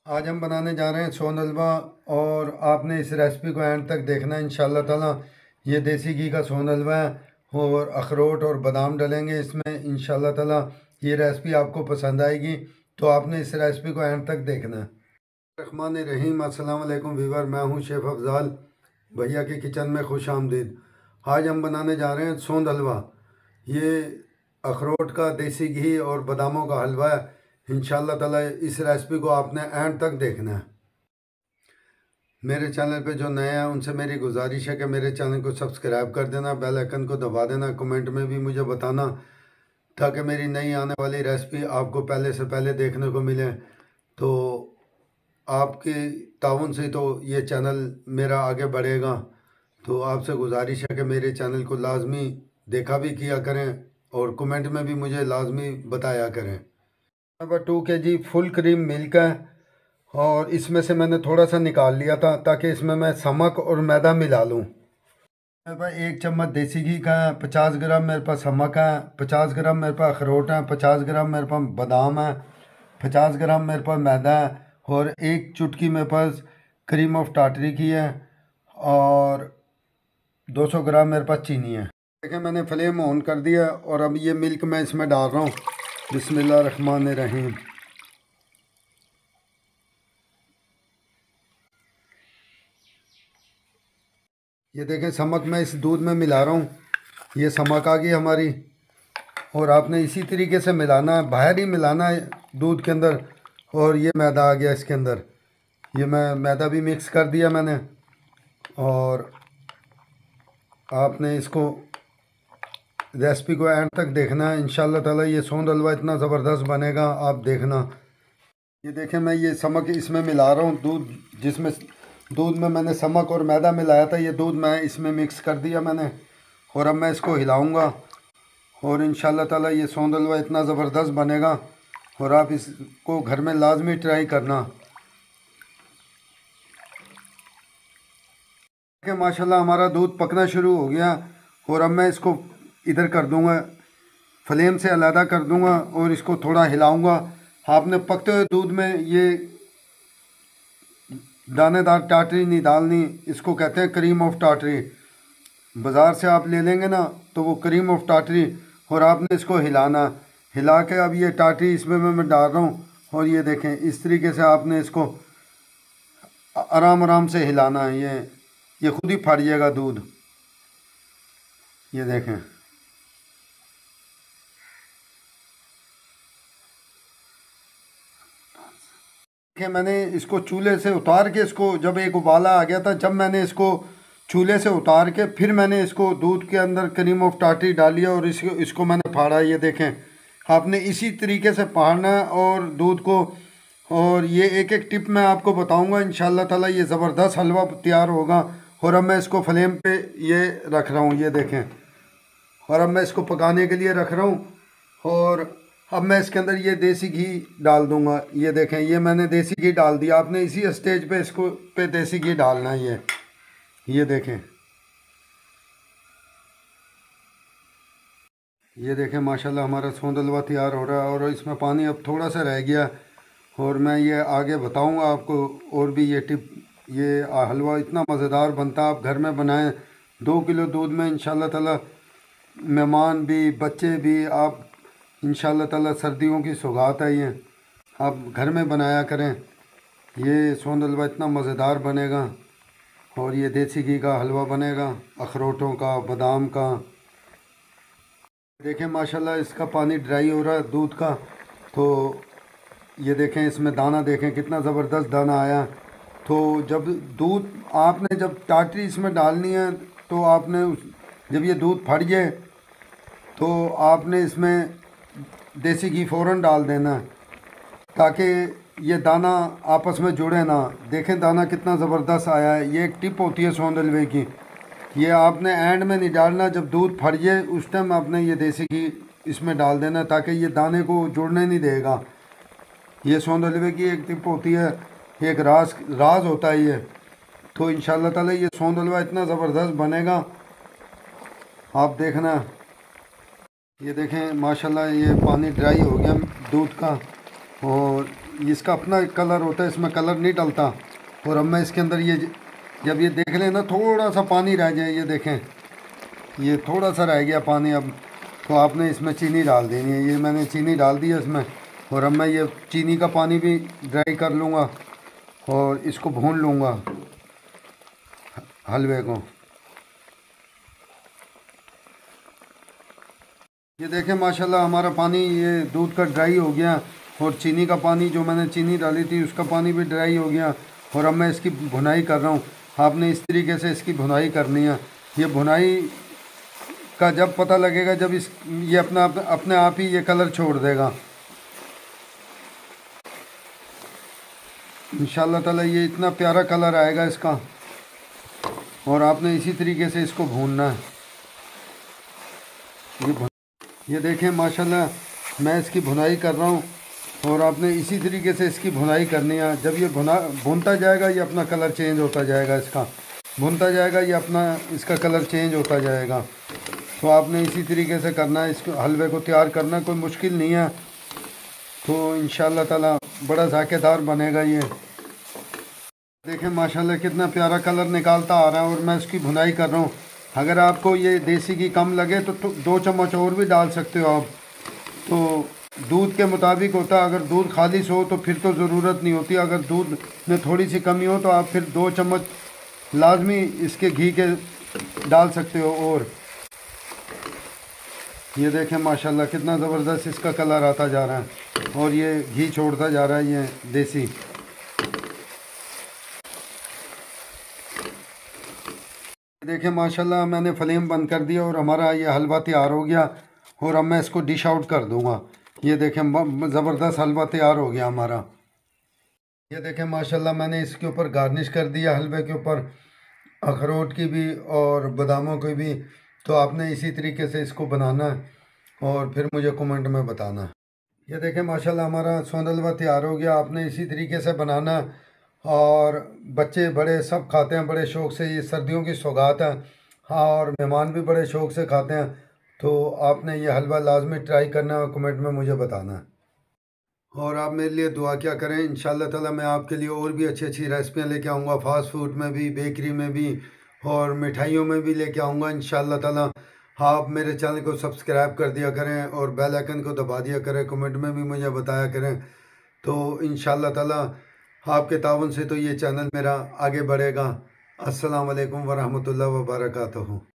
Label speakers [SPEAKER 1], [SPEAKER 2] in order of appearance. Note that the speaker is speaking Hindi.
[SPEAKER 1] आज हम बनाने जा रहे हैं सोन हलवा। और आपने इस रेसिपी को एंड तक देखना है इंशाल्लाह ताला। ये देसी घी का सोन हलवा है और अखरोट और बादाम डलेंगे इसमें इंशाल्लाह ताला। ये रेसिपी आपको पसंद आएगी, तो आपने इस रेसिपी को एंड तक देखना है। रहमान रहीम, अस्सलाम वालेकुम वीवर, मैं हूँ शेफ़ अफजाल। भैया के किचन में खुश आमदीद। आज हम बनाने जा रहे हैं सोंद हलवा। ये अखरोट का, देसी घी और बादामों का हलवा है। इंशाल्लाह ताला इस रेसिपी को आपने एंड तक देखना है। मेरे चैनल पे जो नए हैं उनसे मेरी गुजारिश है कि मेरे चैनल को सब्सक्राइब कर देना, बेल आइकन को दबा देना, कमेंट में भी मुझे बताना ताकि मेरी नई आने वाली रेसिपी आपको पहले से पहले देखने को मिले। तो आपके ताउन से तो ये चैनल मेरा आगे बढ़ेगा। तो आपसे गुजारिश है कि मेरे चैनल को लाजमी देखा भी किया करें और कमेंट में भी मुझे लाजमी बताया करें। Number 2 kg full cream milk है और इसमें से मैंने थोड़ा सा निकाल लिया था ताकि इसमें मैं नमक और मैदा मिला लूँ। मेरे पास 1 चम्मच देसी घी का है, 50 ग्राम मेरे पास नमक है, 50 ग्राम मेरे पास अखरोट है, 50 ग्राम मेरे पास बादाम है, 50 ग्राम मेरे पास मैदा है और 1 चुटकी मेरे पास क्रीम ऑफ टाटरी की है और 200 ग्राम मेरे पास चीनी है। देखिए मैंने फ्लेम ऑन कर दिया और अब ये मिल्क मैं इसमें डाल रहा हूँ। बिस्मिल्लाह रहमान रहीम। ये देखें समक मैं इस दूध में मिला रहा हूँ। ये समक आ गई हमारी और आपने इसी तरीके से मिलाना है, बाहर ही मिलाना है दूध के अंदर। और ये मैदा आ गया इसके अंदर। ये मैं मैदा भी मिक्स कर दिया मैंने। और आपने इसको रेसिपी को एंड तक देखना है इंशाल्लाह ताला। ये सोंद हलवा इतना ज़बरदस्त बनेगा, आप देखना। ये देखें मैं ये समक इसमें मिला रहा हूँ। दूध में मैंने समक और मैदा मिलाया था, ये दूध मैं इसमें मिक्स कर दिया मैंने। और अब मैं इसको हिलाऊंगा और इंशाल्लाह ताला ये सोंद हलवा इतना ज़बरदस्त बनेगा और आप इसको घर में लाजमी ट्राई करना। कि माशाल्लाह हमारा दूध पकना शुरू हो गया और अब मैं इसको इधर कर दूंगा, फ्लेम से अलहदा कर दूंगा और इसको थोड़ा हिलाऊंगा। आपने पकते हुए दूध में ये दानेदार टाटरी नहीं डालनी, इसको कहते हैं क्रीम ऑफ टाटरी। बाज़ार से आप ले लेंगे ना तो वो क्रीम ऑफ टाटरी। और आपने इसको हिलाना, हिला के अब ये टाटरी इसमें मैं डाल रहा हूँ। और ये देखें इस तरीके से आपने इसको आराम आराम से हिलाना है। ये खुद ही फट जाएगा दूध। ये देखें कि मैंने इसको चूल्हे से उतार के, इसको जब एक उबाला आ गया था, जब मैंने इसको चूल्हे से उतार के फिर मैंने इसको दूध के अंदर क्रीम ऑफ टाटरी डाली और इसको मैंने फाड़ा। ये देखें आपने इसी तरीके से फाड़ना है और दूध को। और ये एक एक टिप मैं आपको बताऊंगा इंशाल्लाह ताला। ये ज़बरदस्त हलवा तैयार होगा। और अब मैं इसको फ्लेम पे ये रख रहा हूँ, ये देखें। और अब मैं इसको पकाने के लिए रख रहा हूँ और अब मैं इसके अंदर ये देसी घी डाल दूंगा। ये देखें ये मैंने देसी घी डाल दिया। आपने इसी स्टेज पे इसको पे देसी घी डालना है। ये देखें, ये देखें माशाल्लाह हमारा सोंद हलवा तैयार हो रहा है और इसमें पानी अब थोड़ा सा रह गया। और मैं ये आगे बताऊंगा आपको और भी ये टिप। ये हलवा इतना मज़ेदार बनता है, आप घर में बनाएं। 2 किलो दूध में इंशाल्लाह ताला मेहमान भी, बच्चे भी, आप इंशाल्लाह ताला सर्दियों की सौगात है ये, आप घर में बनाया करें। ये सोंद हलवा इतना मज़ेदार बनेगा और ये देसी घी का हलवा बनेगा, अखरोटों का, बादाम का। देखें माशाल्लाह इसका पानी ड्राई हो रहा है दूध का। तो ये देखें इसमें दाना देखें कितना ज़बरदस्त दाना आया। तो जब दूध आपने जब टाटरी इसमें डालनी है तो आपने जब ये दूध फट जाए तो आपने इसमें देसी घी फ़ौरन डाल देना है ताकि ये दाना आपस में जुड़े ना। देखें दाना कितना ज़बरदस्त आया है। ये एक टिप होती है सोंद हलवे की। ये आपने एंड में नहीं डालना, जब दूध फट जाए उस टाइम आपने ये देसी घी इसमें डाल देना ताकि ये दाने को जुड़ने नहीं देगा। ये सोंद हलवे की एक टिप होती है, एक राज होता है ये। तो इंशाल्लाह ताला ये सोंद हलवा इतना ज़बरदस्त बनेगा, आप देखना। ये देखें माशाल्लाह ये पानी ड्राई हो गया दूध का और इसका अपना कलर होता है, इसमें कलर नहीं डलता। और अब मैं इसके अंदर ये जब ये देख लें ना थोड़ा सा पानी रह जाए, ये देखें ये थोड़ा सा रह गया पानी, अब तो आपने इसमें चीनी डाल देनी है। ये मैंने चीनी डाल दी है इसमें, और अब मैं ये चीनी का पानी भी ड्राई कर लूँगा और इसको भून लूँगा हलवे को। ये देखें माशाल्लाह हमारा पानी ये दूध का ड्राई हो गया, और चीनी का पानी जो मैंने चीनी डाली थी उसका पानी भी ड्राई हो गया। और अब मैं इसकी भुनाई कर रहा हूँ। आपने इस तरीके से इसकी भुनाई करनी है। ये भुनाई का जब पता लगेगा जब ये अपने आप ही ये कलर छोड़ देगा इंशाल्लाह ताला। ये इतना प्यारा कलर आएगा इसका, और आपने इसी तरीके से इसको भूनना है। ये देखें माशाल्लाह मैं इसकी भुनाई कर रहा हूँ, और आपने इसी तरीके से इसकी भुनाई करनी है। जब ये भुनता जाएगा ये अपना कलर चेंज होता जाएगा, इसका भुनता जाएगा ये अपना इसका कलर चेंज होता जाएगा। तो आपने इसी तरीके से करना है, इसको हलवे को तैयार करना कोई मुश्किल नहीं है। तो इंशाल्लाह ताला बड़ा जायकेदार बनेगा ये। देखें माशाल्लाह कितना प्यारा कलर निकालता आ रहा है, और मैं इसकी भुनाई कर रहा हूँ। अगर आपको ये देसी घी कम लगे तो 2 चम्मच और भी डाल सकते हो आप, तो दूध के मुताबिक होता है। अगर दूध खालिश हो तो फिर तो ज़रूरत नहीं होती, अगर दूध में थोड़ी सी कमी हो तो आप फिर 2 चम्मच लाजमी इसके घी के डाल सकते हो। और ये देखें माशाल्लाह कितना ज़बरदस्त इसका कलर आता जा रहा है, और ये घी छोड़ता जा रहा है ये देसी। देखें माशाल्लाह मैंने फ्लेम बंद कर दिया और हमारा ये हलवा तैयार हो गया, और अब मैं इसको डिश आउट कर दूंगा। ये देखें ज़बरदस्त हलवा तैयार हो गया हमारा। ये देखें माशाल्लाह मैंने इसके ऊपर गार्निश कर दिया हलवे के ऊपर अखरोट की भी और बादामों की भी। तो आपने इसी तरीके से इसको बनाना है, और फिर मुझे कमेंट में बताना है। ये देखें माशाल्लाह हमारा सोंध हलवा तैयार हो गया। आपने इसी तरीके से बनाना है, और बच्चे बड़े सब खाते हैं बड़े शौक़ से। ये सर्दियों की सौगात है, हाँ, और मेहमान भी बड़े शौक़ से खाते हैं। तो आपने ये हलवा लाजमी ट्राई करना है और कमेंट में मुझे बताना है। और आप मेरे लिए दुआ क्या करें, इंशाल्लाह ताला मैं आपके लिए और भी अच्छी अच्छी रेसिपियाँ लेके आऊँगा, फास्ट फूड में भी, बेकरी में भी, और मिठाइयों में भी लेके आऊँगा इंशाल्लाह ताला। आप मेरे चैनल को सब्सक्राइब कर दिया करें और बेल आइकन को दबा दिया करें, कमेंट में भी मुझे बताया करें। तो इंशाल्लाह ताला आपके ताउन से तो ये चैनल मेरा आगे बढ़ेगा। अस्सलाम वालेकुम वरहमतुल्लाहि व बरकातहू।